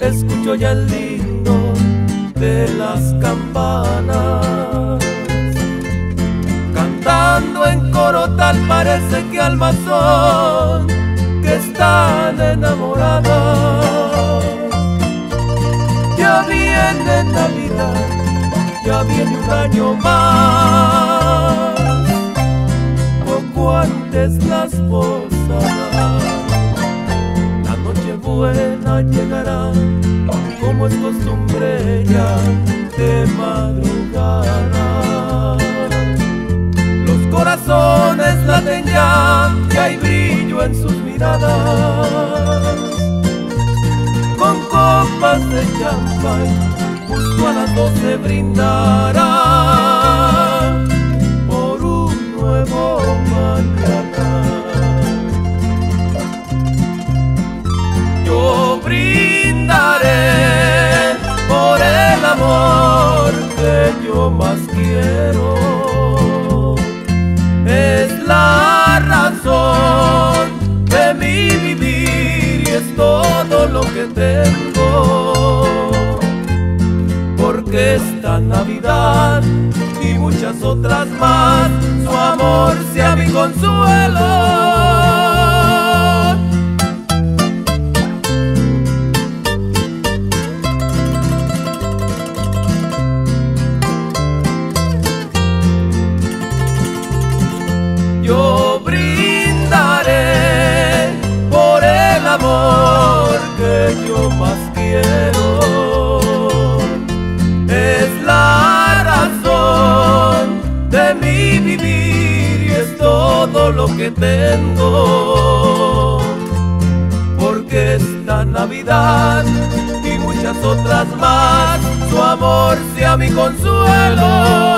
escucho ya el lindo de las campanas. Cantando en coro tal parece que almas son que están enamoradas. Ya viene Navidad, ya viene un año más, poco antes las posadas. La noche buena llegará, como es costumbre ya de madrugada. Los corazones laten ya, que hay brillo en sus miradas. Con copas de champán, justo a las 12 brindarán por un nuevo mañana. Yo brindaré por el amor que yo más quiero. Es la razón de mi vivir y es todo lo que tengo. Porque esta Navidad y muchas otras más, su amor sea mi consuelo. Yo brindaré por el amor que yo más quiero. Es la razón de mi vivir y es todo lo que tengo. Porque esta Navidad y muchas otras más, su amor sea mi consuelo.